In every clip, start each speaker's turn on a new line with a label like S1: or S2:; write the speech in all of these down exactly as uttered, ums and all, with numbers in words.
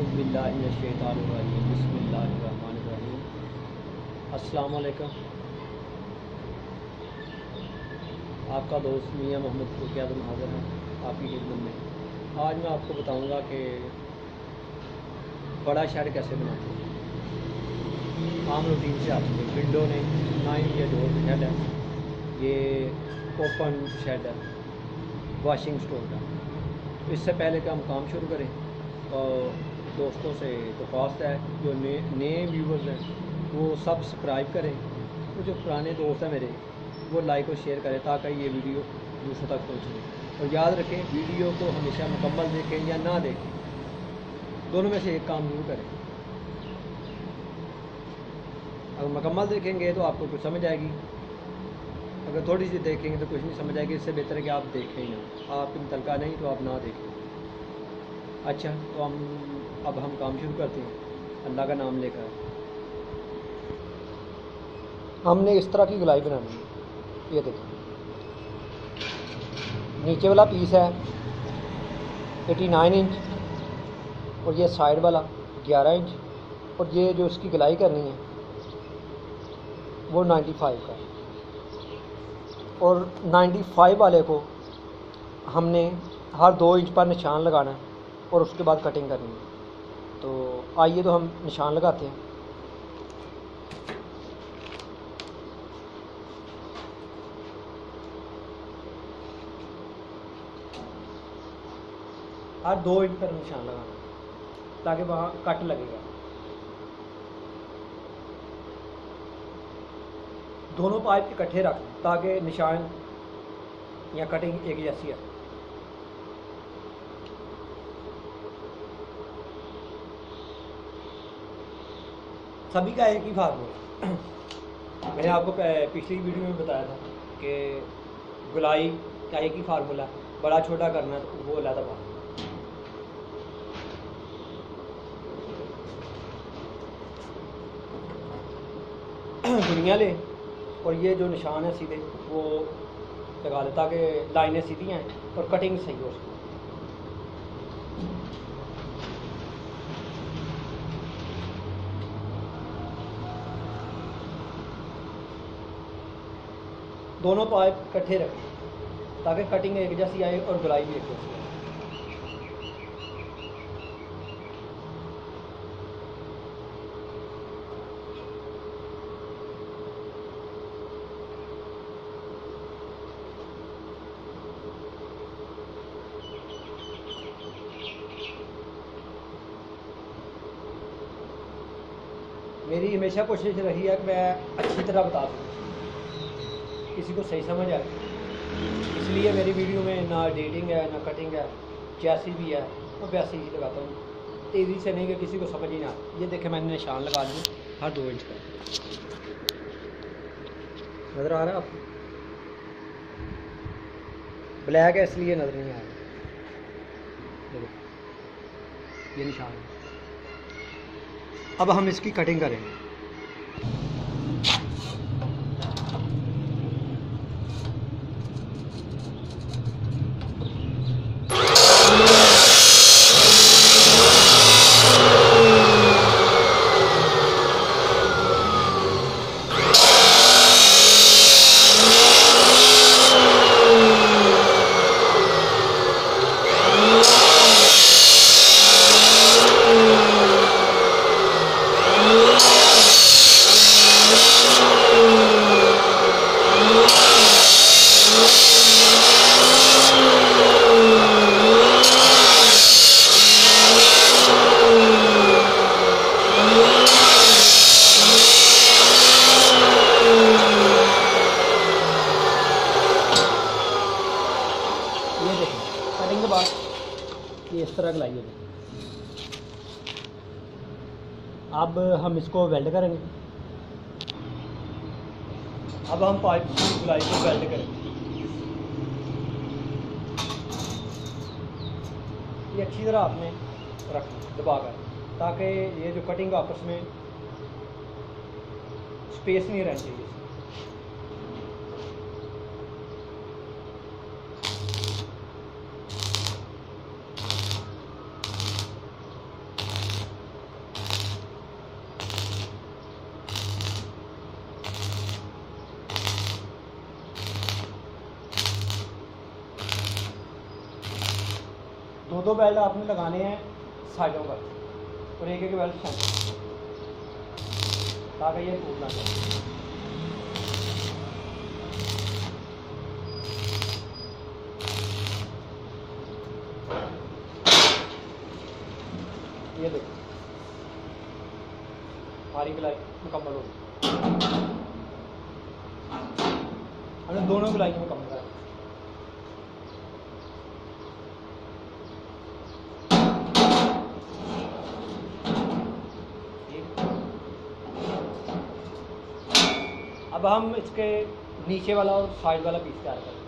S1: औज़ुबिल्लाहि मिनश्शैतानिर्रजीम बिस्मिल्लाहिर्रहमानिर्रहीम। अस्सलामु अलैकुम। आपका दोस्त मियां मोहम्मद फ़ारूक आज़म हाज़िर है आपकी खिदमत में। आज मैं आपको बताऊंगा कि बड़ा शेड कैसे बनाते हैं। आम रूटीन से आपके विंडो ने नाइन या डोर शेड है, ये ओपन शेड है वॉशिंग स्टोर का। तो इससे पहले कि हम काम शुरू करें और दोस्तों से दरख्वास्त है जो नए नए व्यूवर्स हैं वो सब्सक्राइब करें, वो जो पुराने दोस्त हैं मेरे वो लाइक और शेयर करें ताकि ये वीडियो दूसरों तक पहुँचे। और याद रखें वीडियो को हमेशा मुकम्मल देखें या ना देखें, दोनों में से एक काम जरूर करें। अगर मुकम्मल देखेंगे तो आपको कुछ समझ आएगी, अगर थोड़ी सी देखेंगे तो कुछ नहीं समझ आएगी। इससे बेहतर है कि आप देखें ही ना, आप मुतलका नहीं तो आप ना देखें। अच्छा, तो हम अब हम काम शुरू करते हैं अल्लाह का नाम लेकर। हमने इस तरह की गुलाई बनानी है। ये देखिए नीचे वाला पीस है नवासी इंच और ये साइड वाला ग्यारह इंच और ये जो इसकी गुलाई करनी है वो पचानवे का है। और पचानवे वाले को हमने हर दो इंच पर निशान लगाना है और उसके बाद कटिंग करनी है। तो आइए तो हम निशान लगाते हैं। हर दो इंच पर निशान लगाना ताकि वहाँ कट लगेगा। दोनों पाइप इकट्ठे रख ताकि निशान या कटिंग एक जैसी है। सभी का एक ही फार्मूला मैंने आपको पिछली वीडियो में बताया था कि गुलाई का एक ही फार्मूला, बड़ा छोटा करना तो वो अलग बात। दुनिया ले और ये जो निशान है सीधे वो लगा ले ताकि लाइनें सीधी आएँ और कटिंग सही हो सके। दोनों पाइप इकट्ठे रखें ताकि कटिंग एक जैसी आए और गुलाई भी एक जैसी आए। मेरी हमेशा कोशिश रही है कि मैं अच्छी तरह बता दूँ, किसी को सही समझ आए। इसलिए मेरी वीडियो में ना एडिटिंग है ना कटिंग है, जैसी भी है वो वैसे ही लगाता हूँ, तेज़ी से नहीं कि किसी को समझ ही ना। ये देखें मैंने निशान लगा दिया हर दो इंच का। नज़र आ रहा है आपको? ब्लैक है इसलिए नज़र नहीं आ रहा। देखो ये निशान है। अब हम इसकी कटिंग करेंगे। ये देखें कटिंग के बाद ये इस तरह गलाई है। अब हम इसको वेल्ड करेंगे। अब हम पाइप की गुलाई को वेल्ड करेंगे। ये अच्छी तरह आपने रखना दबा कर ताकि ये जो कटिंग आपस में स्पेस नहीं रहनी चाहिए। दो बेल्ट आपने लगाने हैं साइडों पर और एक एक बेल्ट सेंटर, ताकि ये टूट ना जाए। ये देखो हमारी गुलाई मुकम्मल हो गई, हमने दोनों गुलाई मुकम्मल करा। अब हम इसके नीचे वाला और साइड वाला पीस तैयार करें।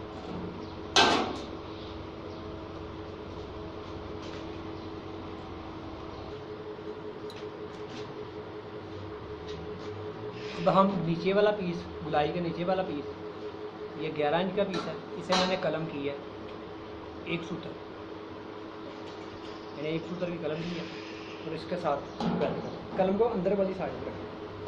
S1: अब हम नीचे वाला पीस, गुलाई के नीचे वाला पीस, ये ग्यारह इंच का पीस है, इसे मैंने कलम की है एक सूत्र, मैंने एक सूत्र की कलम की है और इसके साथ कलम को अंदर वाली साइड में रखें।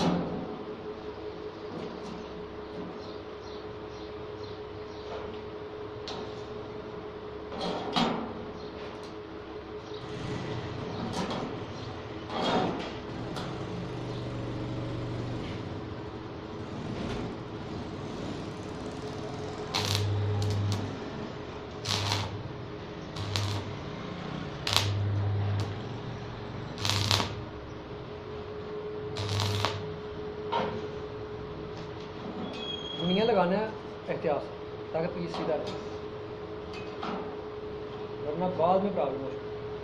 S1: मुनिया लगाना है एहतियात से, ताकि पीस सीधा रहे, वरना बाद में प्रॉब्लम हो।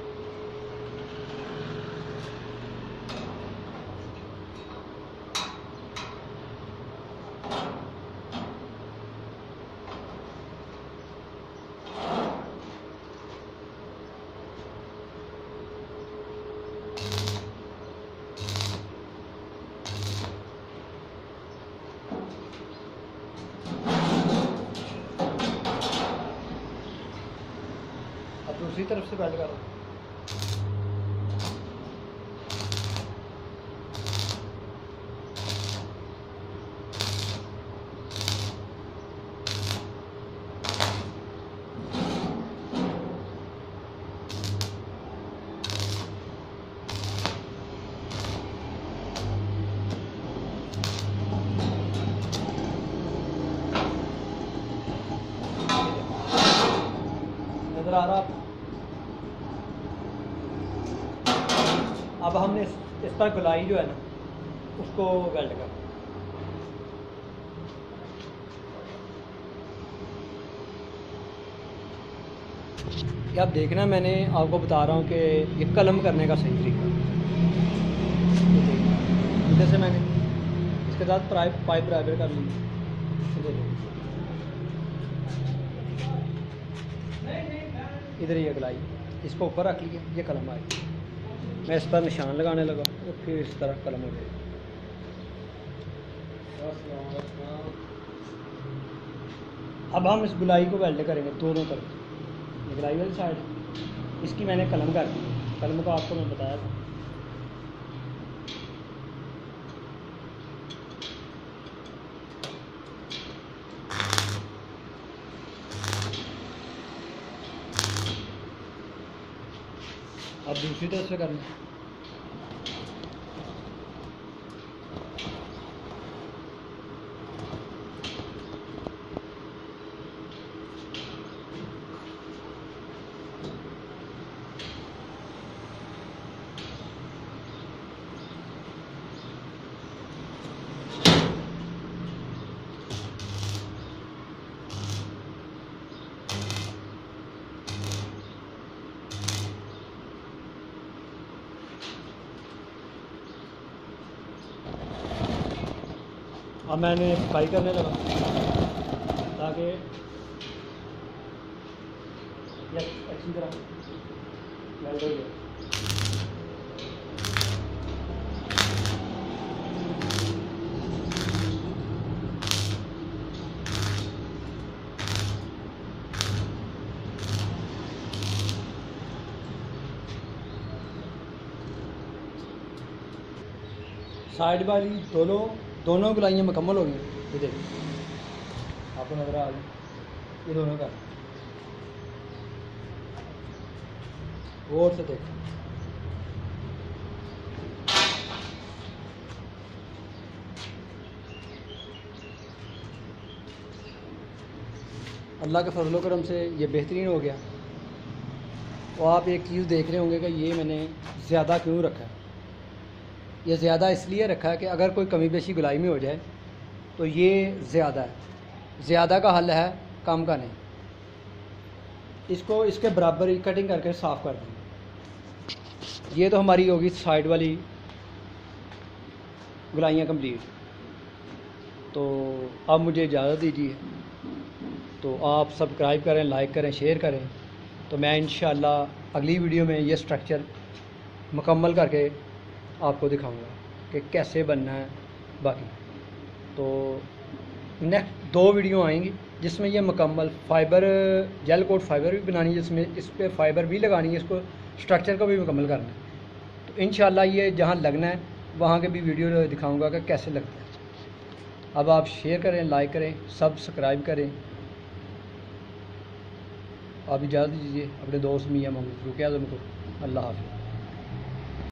S1: अब दूसरी तरफ से बेल्ट करो। नजर आ रहा आपको? अब हमने इस, इस पर गुलाई जो है ना उसको वेल्ड कर, ये आप देखना, मैंने आपको बता रहा हूँ कि ये कलम करने का सही तरीका। इधर से मैंने इसके साथ पाइप पाइप बराबर कर ली, इधर ये गुलाई, इसको ऊपर रख लिया, ये कलम आई, मैं इस पर निशान लगाने लगा और फिर इस तरह कलम हो गई। अब हम इस गुलाई को वेल्ड करेंगे दोनों तरफ। ये गुलाई वाली साइड, इसकी मैंने कलम कर दी, कलम को आपको मैं बताया था। अब दूसरी तरफ से करना, अब मैंने फ्राई करने लगा ताकि ये अच्छी तरह मेल्ट हो जाए। साइड वाली दोनों दोनों गुलाइयाँ मुकम्मल हो गई। ये देखिए आपको नजर आ गई, ये दोनों का गौर से देखो। अल्लाह के फजल करम से ये बेहतरीन हो गया। तो आप एक चीज़ देख रहे होंगे कि ये मैंने ज़्यादा क्यों रखा है। ये ज़्यादा इसलिए रखा है कि अगर कोई कमी बेशी गुलाई में हो जाए तो ये ज़्यादा है। ज़्यादा का हल है कम का नहीं। इसको इसके बराबर ही कटिंग करके साफ़ कर देंगे। ये तो हमारी होगी साइड वाली गुलाइयाँ कंप्लीट। तो अब मुझे इजाज़त दीजिए। तो आप सब्सक्राइब करें, लाइक करें, शेयर करें। तो मैं इंशाल्लाह अगली वीडियो में ये स्ट्रक्चर मुकम्मल करके आपको दिखाऊंगा कि कैसे बनना है बाकी। तो नेक्स्ट दो वीडियो आएंगी जिसमें ये मुकम्मल फ़ाइबर जेल कोट फ़ाइबर भी बनानी है, जिसमें इस पर फ़ाइबर भी लगानी है, इसको स्ट्रक्चर को भी मुकम्मल करना है। तो इंशाल्लाह ये जहाँ लगना है वहाँ के भी वीडियो दिखाऊंगा कि कैसे लगता है। अब आप शेयर करें, लाइक करें, सब्सक्राइब करें। आप इजाज़त दीजिए अपने दोस्त मियाँ मोहम्मद रुकिया आज़म को। अल्लाह हाफ़िज़।